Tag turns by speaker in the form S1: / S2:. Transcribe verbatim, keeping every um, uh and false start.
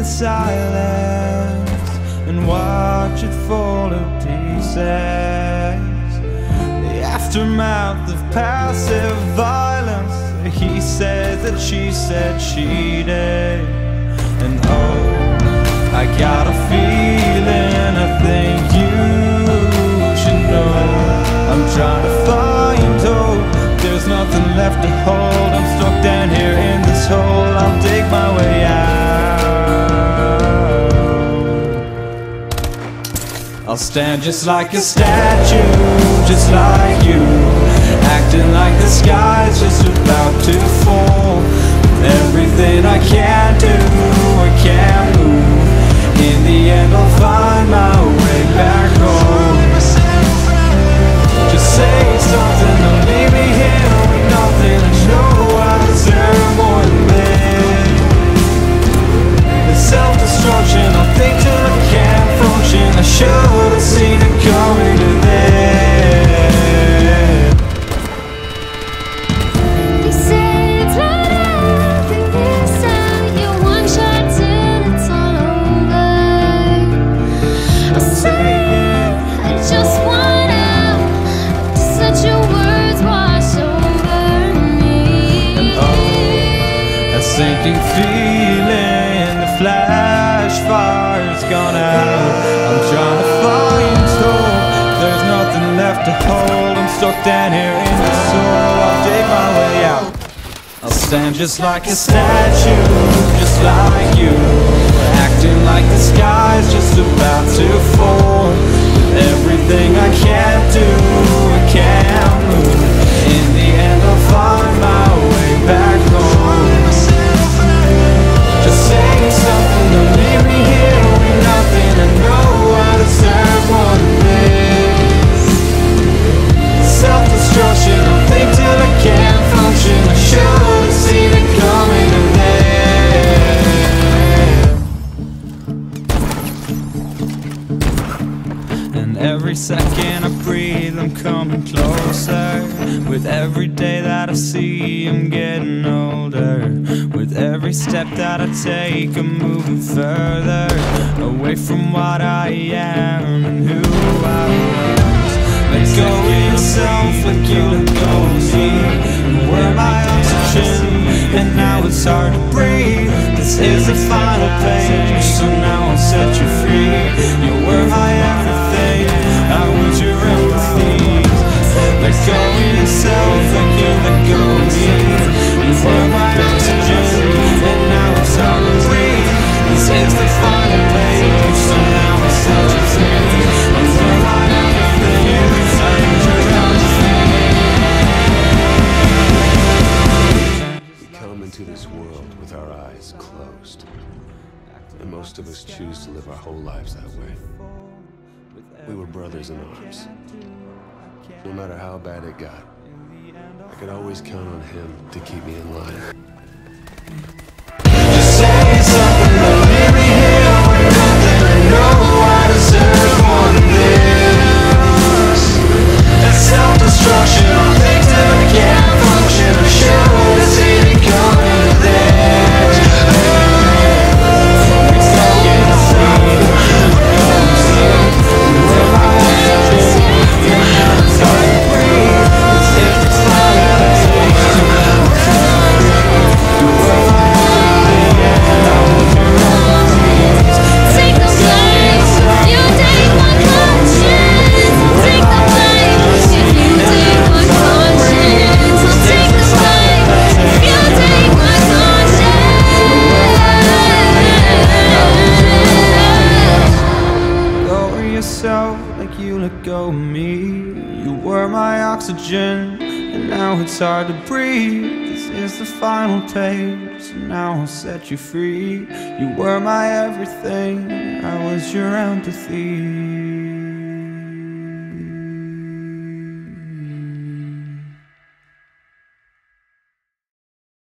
S1: silence and watch it fall to pieces. The aftermath of passive violence. He said that she said she did. And oh, I got a feeling, I think you should know. I'm trying to find hope, there's nothing left to hold. I'm stuck down here in this hole, I'll dig my way out. I'll stand just like a statue, just like you, acting like the sky's just about to fall. Everything I can't do, I can't move. In the end I'll find my way back home. Just say something, don't leave me here with nothing. I know I deserve more than this. It's self-destruction, I'll think till I can't function. I should have seen it coming to this.
S2: They say it's not everything this out. You one shot till it's all over. I say I just want out to let your words wash over me.
S1: And oh, a sinking feeling, the flash fire's gone out. I'm trying to find hope, there's nothing left to hold. I'm stuck down here in the soul, I'll dig my way out. I'll stand just like a statue, just like you, acting like the sky's just about to fall. With everything I can't do, I can't move. In the end I'll find my way back home. Just saying something, don't leave me here with nothing. I know I deserve more than this. Self-destruction, I'll think till I can't function. I should have seen it coming to this. And every second I breathe, I'm coming closer. With every day that I see, I'm getting older. With every step that I take, I'm moving further away from what I am and who I was. Let go of yourself like you let go of me. You were my oxygen, and now it's hard to breathe. This is the final page, so now I'll set you free. You were my everything, I was your empathy. Let go of yourself like you let go of me. You were my oxygen, and now it's hard to breathe. This is the final page, so now I'll set you free. You were my everything, I was your empathy.
S3: We come into this world with our eyes closed, and most of us choose to live our whole lives that way. We were brothers in arms. No matter how bad it got, I could always count on him to keep me in line.
S1: Just say something, don't leave me here with nothing. I know I deserve more than this. It's self-destruction, I'll think till I can't function. I should have seen it coming to this. It's all you see, we're my oxygen, and now it's hard to breathe. This is the final page, so now it's hard to breathe. You were my everything, and I was your empathy.
S2: Take the blame, you take my conscience. Take the blame, if you take my conscience. I'll take the blame, if you take my conscience.
S1: Go of yourself like you let go of me. You were my oxygen, and now it's hard to breathe. This is the final page, so now I'll set you free. You were my everything, I was your empathy.